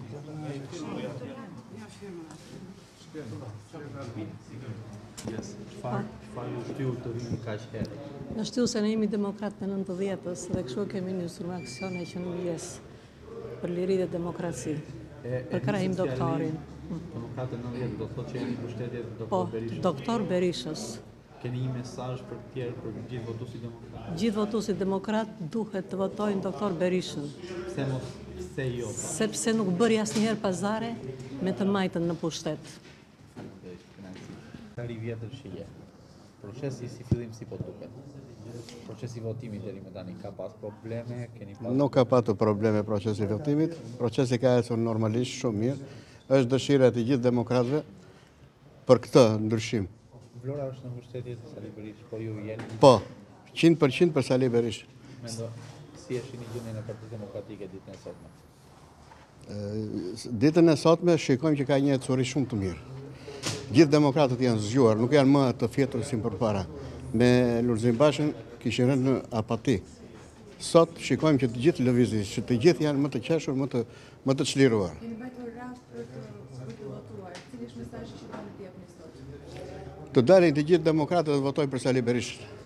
Çfarë ju shtyu të vini kaq herë? Në shtyllë se ne jemi demokrat në 90-s dhe kështu kemi nisur me aksione që në vjes për liri dhe demokraci. Për krahim doktorin. Demokratë 90 do të thotë që jeni në mbështetje të Po, doktor Berishës. doktor Berishës. Keni një mesazh për të tjerë, për gjithë votuesit demokratë? Gjithë votuesit demokrat duhet të votojnë doktor Berishën. Pse jo? Sepse nuk bëri asnjëherë pazare me të majtën në pushtet. Tari vjetër që je. Procesi si fillim si po duket? Procesi votimit deri më tani ka pas probleme, keni pas... Nuk ka patur probleme procesi votimit. Procesi ka ecur normalisht shumë mirë. Është dëshira e të gjithë demokratëve për këtë ndryshim. Vlora është në mbështetje të Sali Berishë, po ju jeni? Po, 100% për Sali Berishë. Mendo, si e shihni gjendjen e Partisë Demokratike ditën e sotme? Ditën e sotme shikojmë që ka një ecuri shumë të mirë. Gjithë demokratët janë zgjuar, nuk janë më të fjetur si përpara. Me Lulzim Bashën kishin rënë në apati. Sot shikojmë që të gjithë lëvizin, që të gjithë janë më të qeshur, më të çliruar. Keni mbajtur rast për të votuar. Cili është mesazhi që do të jepni sot? Të dalin të gjithë demokratët të votojnë për Sali Berishën.